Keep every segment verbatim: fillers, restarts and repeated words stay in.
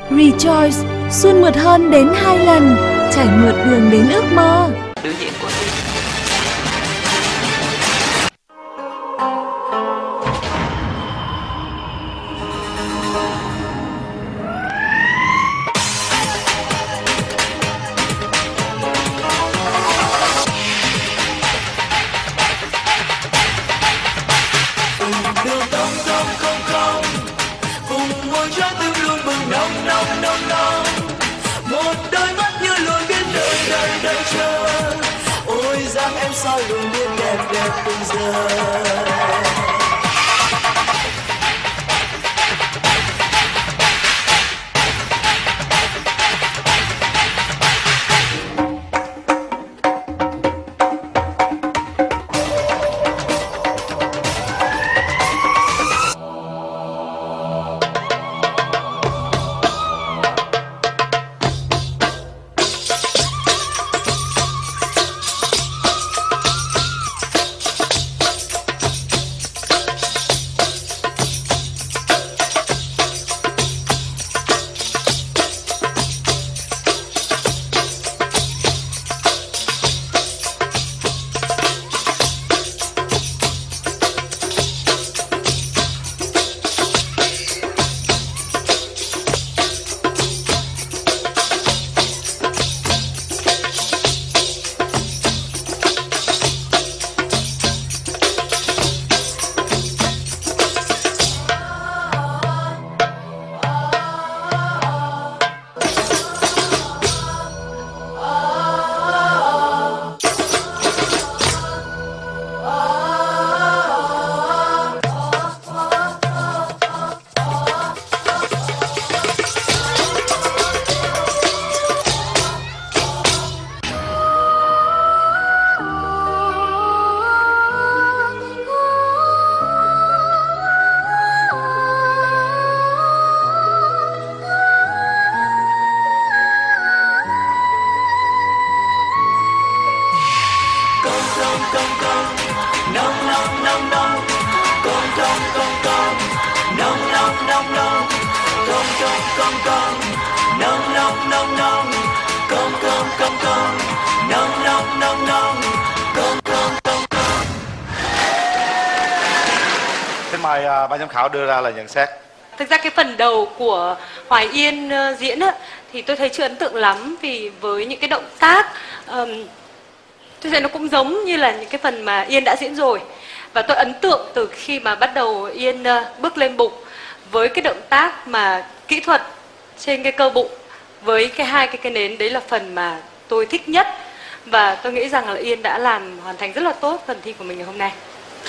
Rejoice, xuân mượt hơn đến hai lần, trải mượt đường đến ước mơ. Biểu diễn của tôi. Sao luôn biết đẹp đẹp từng giờ. Xin mời uh, ban giám khảo đưa ra lời nhận xét. Thực ra cái phần đầu của Hoài Yên uh, diễn á, thì tôi thấy chưa ấn tượng lắm, vì với những cái động tác um, tôi thấy nó cũng giống như là những cái phần mà Yên đã diễn rồi. Và tôi ấn tượng từ khi mà bắt đầu Yên uh, bước lên bục với cái động tác mà kỹ thuật trên cái cơ bụng với cái hai cái cái nến, đấy là phần mà tôi thích nhất. Và tôi nghĩ rằng là Yên đã làm hoàn thành rất là tốt phần thi của mình ngày hôm nay.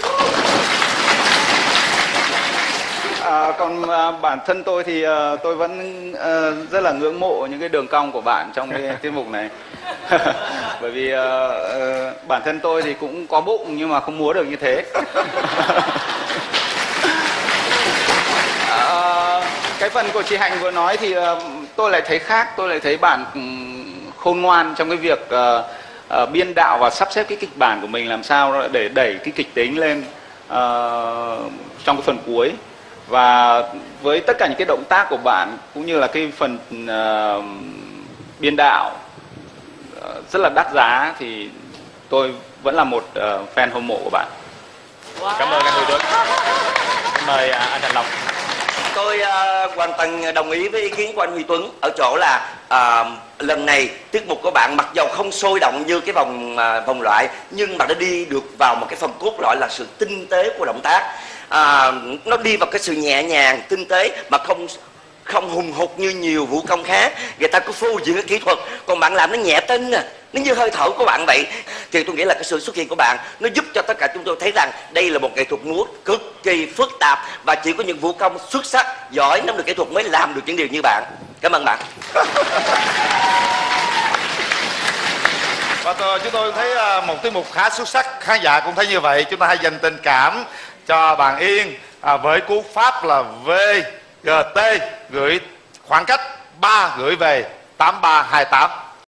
À, còn à, bản thân tôi thì à, tôi vẫn à, rất là ngưỡng mộ những cái đường cong của bạn trong cái tiết mục này. Bởi vì à, à, bản thân tôi thì cũng có bụng nhưng mà không múa được như thế. À, cái phần của chị Hạnh vừa nói thì à, tôi lại thấy khác, tôi lại thấy bạn um, khôn ngoan trong cái việc uh, uh, biên đạo và sắp xếp cái kịch bản của mình làm sao để đẩy cái kịch tính lên uh, trong cái phần cuối. Và với tất cả những cái động tác của bạn cũng như là cái phần uh, biên đạo uh, rất là đắt giá thì tôi vẫn là một uh, fan hâm mộ của bạn. Wow. Cảm ơn anh Huy Tuấn. Mời uh, anh Thành Long. Tôi uh, hoàn toàn đồng ý với ý kiến của anh Huy Tuấn ở chỗ là uh, lần này tiết mục của bạn mặc dầu không sôi động như cái vòng uh, vòng loại, nhưng mà nó đi được vào một cái phần cốt lõi là sự tinh tế của động tác. À, nó đi vào cái sự nhẹ nhàng, tinh tế mà không không hùng hục như nhiều vũ công khác. Người ta cứ phô diễn cái kỹ thuật, còn bạn làm nó nhẹ tinh à, nó như hơi thở của bạn vậy. Thì tôi nghĩ là cái sự xuất hiện của bạn nó giúp cho tất cả chúng tôi thấy rằng đây là một nghệ thuật múa cực kỳ phức tạp, và chỉ có những vũ công xuất sắc, giỏi, nắm được kỹ thuật mới làm được những điều như bạn. Cảm ơn bạn. Và tôi, chúng tôi thấy một tiết mục khá xuất sắc, khán giả cũng thấy như vậy. Chúng ta hãy dành tình cảm cho bạn Yên à, với cú pháp là vê giê tê, gửi khoảng cách ba gửi về tám ba hai tám.